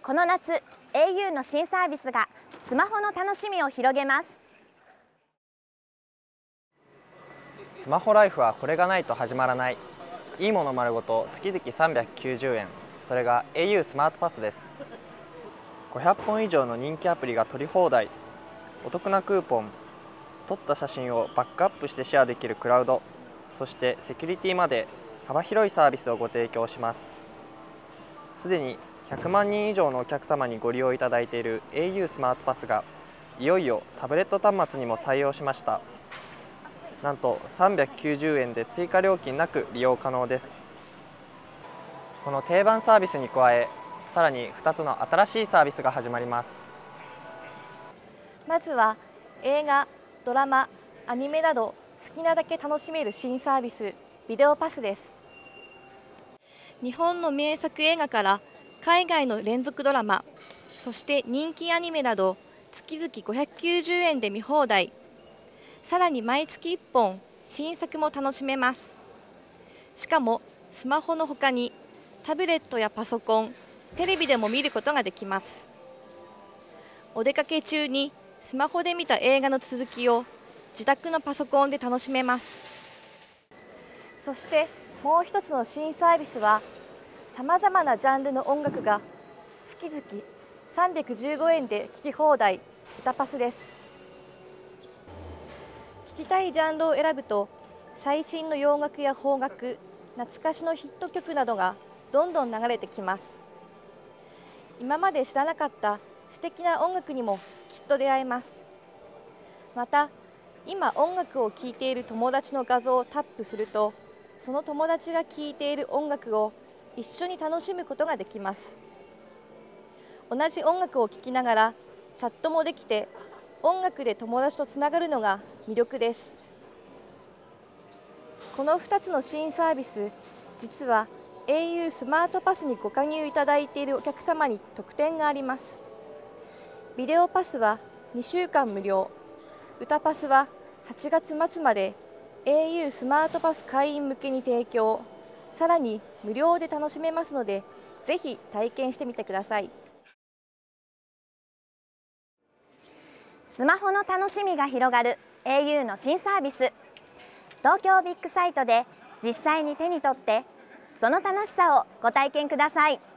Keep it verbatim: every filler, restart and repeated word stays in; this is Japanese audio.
この夏、エーユー の新サービスがスマホの楽しみを広げます。 スマホライフはこれがないと始まらない。いいもの丸ごと月々さんびゃくきゅうじゅうえん。それが エーユー スマートパスです。ごひゃっぽん以上の人気アプリが取り放題。お得なクーポン。撮った写真をバックアップしてシェアできるクラウド。そしてセキュリティまで幅広いサービスをご提供します。すでにひゃくまんにん以上のお客様にご利用いただいている エーユー スマートパスがいよいよタブレット端末にも対応しました。なんとさんびゃくきゅうじゅうえんで追加料金なく利用可能です。この定番サービスに加え、さらにふたつの新しいサービスが始まります。 まずは映画、ドラマ、アニメなど好きなだけ楽しめる新サービス、ビデオパスです。日本の名作映画から海外の連続ドラマ、そして人気アニメなど月々ごひゃくきゅうじゅうえんで見放題。さらに毎月いっぽん新作も楽しめます。しかもスマホのほかにタブレットやパソコン、テレビでも見ることができます。お出かけ中にスマホで見た映画の続きを自宅のパソコンで楽しめます。そしてもう一つの新サービスは、さまざまなジャンルの音楽が月々さんびゃくじゅうごえんで聴き放題、歌パスです。聴きたいジャンルを選ぶと、最新の洋楽や邦楽、懐かしのヒット曲などがどんどん流れてきます。今まで知らなかった素敵な音楽にもきっと出会えます。また、今音楽を聴いている友達の画像をタップすると、その友達が聴いている音楽を一緒に楽しむことができます。同じ音楽を聴きながらチャットもできて、音楽で友達とつながるのが魅力です。このふたつの新サービス、実は エーユー スマートパスにご加入いただいているお客様に特典があります。ビデオパスはにしゅうかん無料、歌パスははちがつまつまで エーユー スマートパス会員向けに提供、さらに無料で楽しめますので、ぜひ体験してみてください。 スマホの楽しみが広がる エーユー の新サービス。東京ビッグサイトで実際に手に取って、その楽しさをご体験ください。